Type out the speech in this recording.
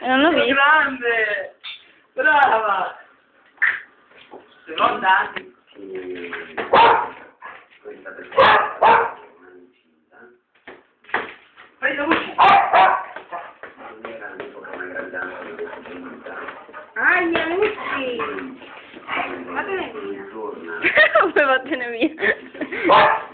Non l'ho visto. Grande! Brava! Seconda? Fai la voce! Ah, gli amici! Vattene via. Come vattene via?